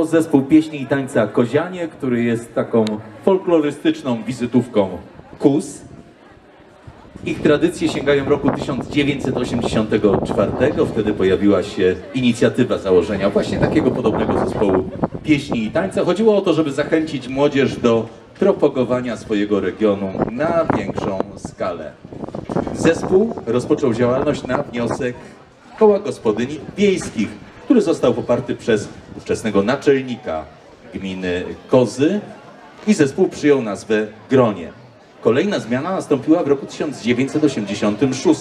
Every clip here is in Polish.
zespół pieśni i tańca Kozianie, który jest taką folklorystyczną wizytówką KUS. Ich tradycje sięgają roku 1984. Wtedy pojawiła się inicjatywa założenia właśnie takiego podobnego zespołu pieśni i tańca. Chodziło o to, żeby zachęcić młodzież do propagowania swojego regionu na większą skalę. Zespół rozpoczął działalność na wniosek Koła Gospodyń Wiejskich, który został poparty przez ówczesnego naczelnika gminy Kozy i zespół przyjął nazwę Gronie. Kolejna zmiana nastąpiła w roku 1986.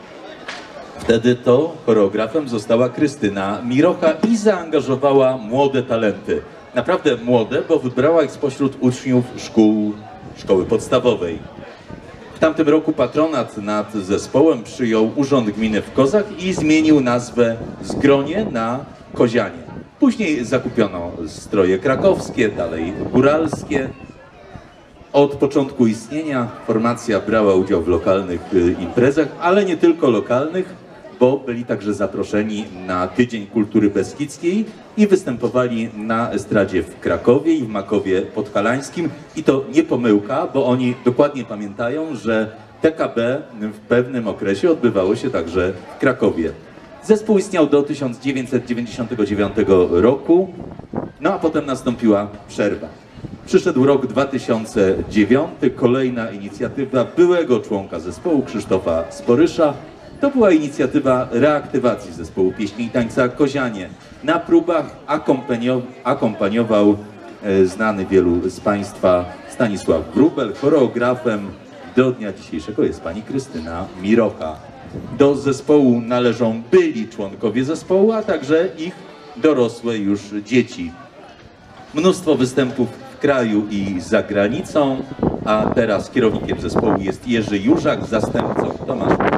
Wtedy to choreografem została Krystyna Mirocha i zaangażowała młode talenty. Naprawdę młode, bo wybrała ich spośród uczniów szkoły podstawowej. W tamtym roku patronat nad zespołem przyjął Urząd Gminy w Kozach i zmienił nazwę z Gronie na Kozianie. Później zakupiono stroje krakowskie, dalej góralskie. Od początku istnienia formacja brała udział w lokalnych imprezach, ale nie tylko lokalnych, bo byli także zaproszeni na Tydzień Kultury Beskidzkiej i występowali na estradzie w Krakowie i w Makowie Podhalańskim. I to nie pomyłka, bo oni dokładnie pamiętają, że TKB w pewnym okresie odbywało się także w Krakowie. Zespół istniał do 1999 roku, no a potem nastąpiła przerwa. Przyszedł rok 2009, kolejna inicjatywa byłego członka zespołu Krzysztofa Sporysza. To była inicjatywa reaktywacji zespołu pieśni i tańca Kozianie. Na próbach akompaniował znany wielu z Państwa Stanisław Wróbel. Choreografem do dnia dzisiejszego jest pani Krystyna Mirocha. Do zespołu należą byli członkowie zespołu, a także ich dorosłe już dzieci. Mnóstwo występów w kraju i za granicą, a teraz kierownikiem zespołu jest Jerzy Jurzak, zastępcą Tomasz